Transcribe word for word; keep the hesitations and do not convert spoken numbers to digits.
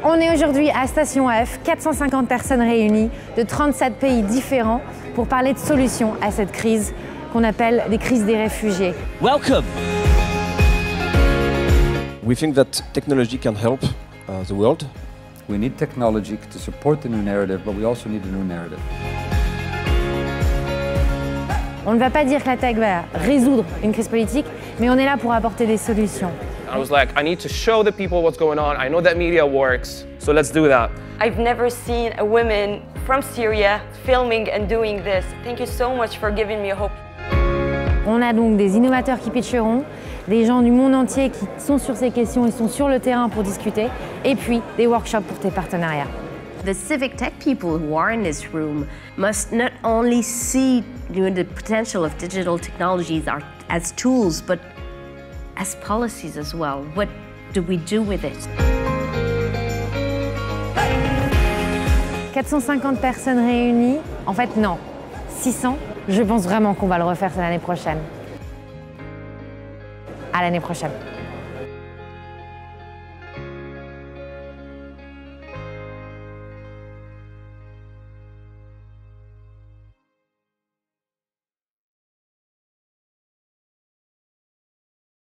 On est aujourd'hui à Station F, quatre cent cinquante personnes réunies de trente-sept pays différents pour parler de solutions à cette crise qu'on appelle les crises des réfugiés. Welcome! We think that technology can help uh, the world. We need technology to support the new narrative, but we also need a new narrative. On ne va pas dire que la tech va résoudre une crise politique, mais on est là pour apporter des solutions. I was like, I need to show the people what's going on. I know that media works, so let's do that. I've never seen a woman from Syria filming and doing this. Thank you so much for giving me hope. On a donc des innovateurs qui pitcheront, des gens du monde entier qui sont sur ces questions et sont sur le terrain pour discuter, et puis des workshops pour tes partenariats. The civic tech people who are in this room must not only see you know, the potential of digital technologies are, as tools, but as policies as well. What do we do with it? quatre cent cinquante personnes réunies, en fait non, six cents. Je pense vraiment qu'on va le refaire l'année prochaine. À l'année prochaine.